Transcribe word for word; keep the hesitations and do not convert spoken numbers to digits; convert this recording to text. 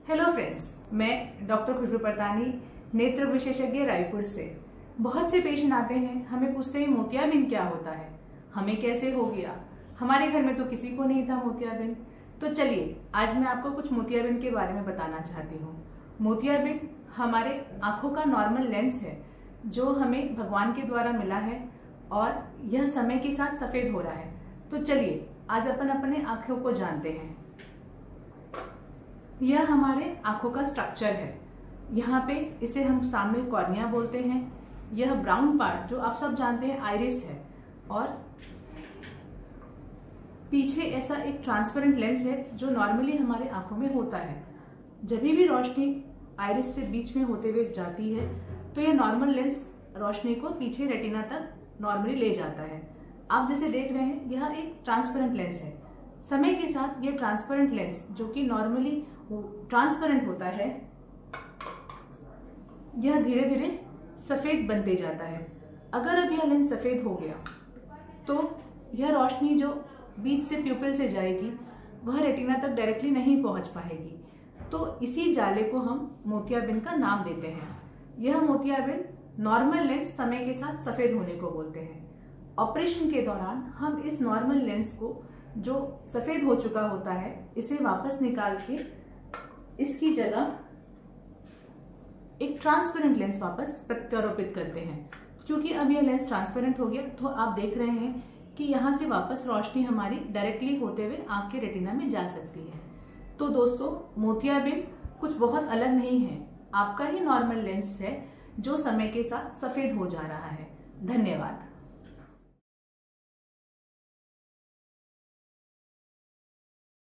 Hello friends, मैं doctor Khushboo Partani, नेत्र विशेषज्ञ रायपुर से। बहुत से पेशेंट आते हैं, हमें पूछते हैं मोतियाबिंद क्या होता है, हमें कैसे हो गया, हमारे घर में तो किसी को नहीं था मोतियाबिंद। तो चलिए आज मैं आपको कुछ मोतियाबिंद के बारे में बताना चाहती हूँ। मोतियाबिंद हमारे आंखों का नॉर्मल लेंस है जो हमें भगवान के द्वारा मिला है और यह समय के साथ सफेद हो रहा है। तो चलिए आज अपन अपने आंखों को जानते हैं। यह हमारे आंखों का स्ट्रक्चर है। यहाँ पे इसे हम सामने कॉर्निया बोलते हैं। यह ब्राउन पार्ट जो आप सब जानते हैं आइरिस है और पीछे ऐसा एक ट्रांसपेरेंट लेंस है जो नॉर्मली हमारे आंखों में होता है। जब भी रोशनी आइरिस से बीच में होते हुए जाती है तो यह नॉर्मल लेंस रोशनी को पीछे रेटिना तक नॉर्मली ले जाता है। आप जैसे देख रहे हैं यह एक ट्रांसपेरेंट लेंस है। समय के साथ यह ट्रांसपेरेंट लेंस जो कि नॉर्मली ट्रांसपेरेंट होता है, यह धीरे धीरे सफेद बनते जाता है। अगर अब यह लेंस सफेद हो गया तो यह रोशनी जो बीच से प्यूपिल से जाएगी वह रेटिना तक डायरेक्टली नहीं पहुंच पाएगी। तो इसी जाले को हम मोतियाबिंद का नाम देते हैं। यह मोतियाबिंद नॉर्मल लेंस समय के साथ सफेद होने को बोलते हैं। ऑपरेशन के दौरान हम इस नॉर्मल लेंस को जो सफेद हो चुका होता है इसे वापस निकाल के इसकी जगह एक ट्रांसपेरेंट लेंस वापस प्रत्यारोपित करते हैं। क्योंकि अब यह लेंस ट्रांसपेरेंट हो गया तो आप देख रहे हैं कि यहाँ से वापस रोशनी हमारी डायरेक्टली होते हुए आंख के रेटिना में जा सकती है। तो दोस्तों, मोतियाबिंद कुछ बहुत अलग नहीं है, आपका ही नॉर्मल लेंस है जो समय के साथ सफेद हो जा रहा है। धन्यवाद।